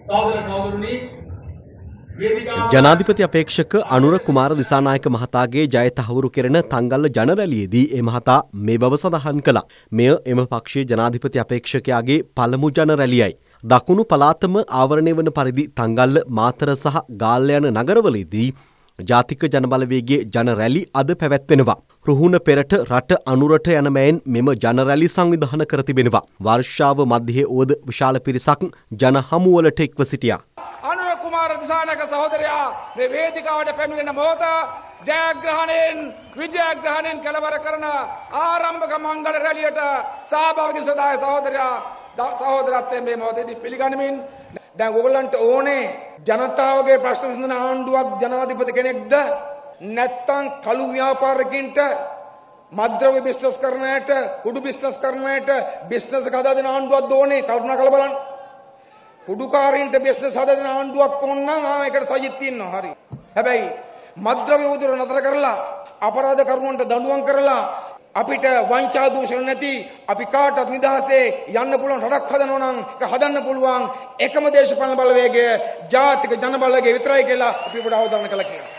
ජනාධිපති අපේක්ෂක අනුර කුමාර දිසානායක මහතාගේ ජය තහවුරු කෙරෙන තංගල්ල ජනරැලියේදී ඒ මහතා මේ බව සඳහන් කළා. මෙය එම පක්ෂයේ ජනාධිපති අපේක්ෂකයාගේ පළමු ජනරැලියයි. දකුණු පළාතම ආවරණය වන පරිදි තංගල්ල මාතර සහ ගාල්ල යන නගරවලදී ජාතික ජනබලවේගයේ ජනරැලි අද පැවැත්වෙනවා. රුහුණ පෙරට රට අනුරට යන මෑන් මෙම ජනරැලි සංවිධානය කර තිබෙනවා. වර්ෂාව මධ්‍යයේ ඕද විශාල පිරිසක් ජන හමුවලට එක්ව සිටියා. අනුර කුමාර දිසානායක සහෝදරයා මේ වේදිකාවට පැමිණෙන මොහොත ජයග්‍රහණයෙන් විජයග්‍රහණයෙන් කෙලවර කරන ආරම්භක මංගල රැළියට සහභාගී සදාය සහෝදරත්වයෙන් මේ මොහොතේදී පිළිගනිමින් දැන් ඕගොල්ලන්ට ඕනේ ජනතාවගේ ප්‍රශ්න විසඳන ආණ්ඩුවක් ජනාධිපති කෙනෙක්ද නැත්නම් කළු ව්‍යාපාරිකින්ට මද්ද්‍රව්‍ය බිස්නස් කරන අයට කුඩු බිස්නස් කරන අයට බිස්නස් එක හදා දෙන ආණ්ඩුවක් ඕනේ. කල්පනා කරලා බලන්න. කුඩුකාරින්ට බිස්නස් හදා දෙන ආණ්ඩුවක් ඕන නම් ඒකට සජිත් ඉන්නවා. හරි. හැබැයි මද්ද්‍රව්‍ය උදුර නතර කරලා අපරාධ කරුවන්ට දඬුවම් කරලා අපිට වංචා දූෂණ නැති අපි කාටත් නිදහසේ යන්න පුළුවන් රටක් හදනවා නම් ඒක හදන්න පුළුවන් එකම දේශපාලන බලවේගය ජාතික ජන බලවේගය විතරයි කියලා අපි උඩ අවධාරණ කළා කියලා.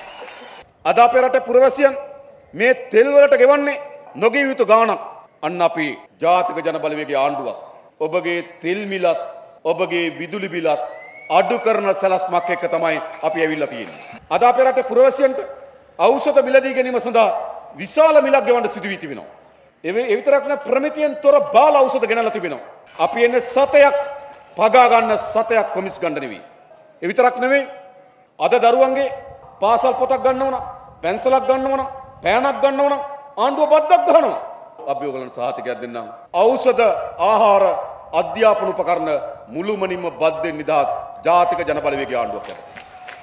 අද අපේ රටේ පුරවැසියන් මේ තෙල් වලට ගෙවන්නේ නොගිය යුතු ගාණක්. අන්න අපි ජාතික ජන බලවේගයේ ආණ්ඩුවක්. ඔබගේ තෙල් මිලත් ඔබගේ විදුලි බිලත් අඩු කරන සැලැස්මක් එක්ක තමයි අපි ඇවිල්ලා තියෙන්නේ. අද අපේ රටේ පුරවැසියන්ට ඖෂධ මිලදී ගැනීම සඳහා විශාල මිලක් ගෙවන්න සිදු වී තිබෙනවා. ඒ විතරක් නෙවෙයි ප්‍රමිතියෙන් තොර බාල ඖෂධ ගෙනල්ලා තිබෙනවා. අපි එන්නේ සතයක් පගා ගන්න සතයක් කොමිස් ගන්න නෙවෙයි. ඒ විතරක් නෙවෙයි අද දරුවන්ගේ පාසල් පොතක් ගන්න ඕන, පැන්සලක් ගන්න ඕන, පෑනක් ගන්න ඕන ආණ්ඩුව බද්දක් ගන්නවා. අපි ඔයගලන්ට සහතිකයක් දෙන්නම්. ඖෂධ, ආහාර, අධ්‍යාපන උපකරණ මුළුමනින්ම බද්දෙන් නිදහස් ජාතික ජන බලවේගයේ ආණ්ඩුවක් යනවා.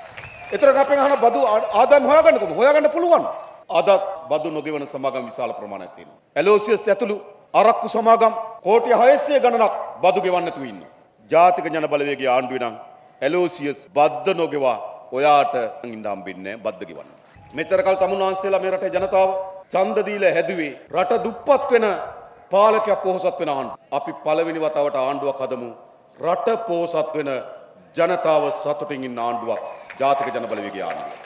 ඒතරක අපෙන් අහන බදු ආදායම් හොයාගන්න පුළුවන්. අදත් බදු නොගෙවන සමාගම් විශාල ප්‍රමාණයක් තියෙනවා. ඇලෝසියස් ඇතුළු අරක්කු සමාගම් කෝටි 600 ගණනක් බදු ගෙවන්න නැතුව ඉන්නවා. ජාතික ජන බලවේගයේ ආණ්ඩුවේ නම් ඇලෝසියස් බද්ද නොගෙවා ඔයාට ඉන්න හම්බෙන්නේ බද්ද ගෙවන්න. මෙතර කල් තමුන්වහන්සේලා මේ රටේ ජනතාව ඡන්ද දීලා හැදුවේ රට දුප්පත් වෙන පාලකයා පොහොසත් වෙන ආණ්ඩුව. අපි පළවෙනි වතාවට ආණ්ඩුවක් හදමු රට පොහොසත් වෙන ජනතාව සතුටින් ඉන්න ආණ්ඩුවක් ජාතික ජන බලවේගයේ ආණ්ඩුව.